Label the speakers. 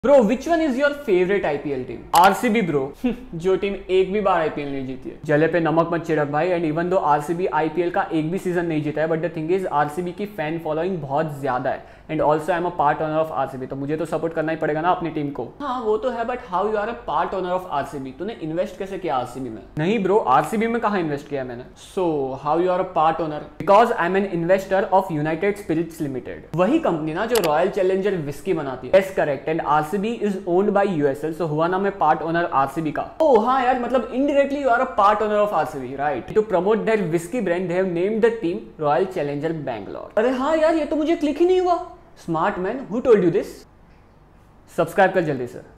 Speaker 1: Bro which one is your favourite IPL team? RCB bro. जो team एक भी बार IPL नहीं जीती है। जले पे नमक मत छिड़क भाई। And even though RCB IPL का एक भी सीजन नहीं जीता है, but the thing is RCB की फैन फॉलोइंग बहुत ज्यादा है। And also I am a part owner of RCB, तो मुझे तो सपोर्ट करना ही पड़ेगा ना अपनी टीम को। हाँ वो तो है, but how you are a part owner of RCB? तूने इन्वेस्ट कैसे किया आरसीबी में? नहीं ब्रो, आरसीबी में कहाँ इन्वेस्ट किया मैंने। So how you are a part owner? Because I am an investor of United Spirits Limited, वही कंपनी ना जो रॉयल चैलेंजर विस्की बनाती है। Yes correct. And RCB is owned by USL, so हुआ ना मैं पार्ट ओनर आरसीबी का। ओह हाँ यार, मतलब indirectly you are a part owner of RCB, right? To promote their whisky brand they have named the team Royal Challenger Bangalore. अरे हाँ यार, ये तो मुझे क्लिक ही नहीं हुआ। Smart man, who told you this? Subscribe कर जल्दी से।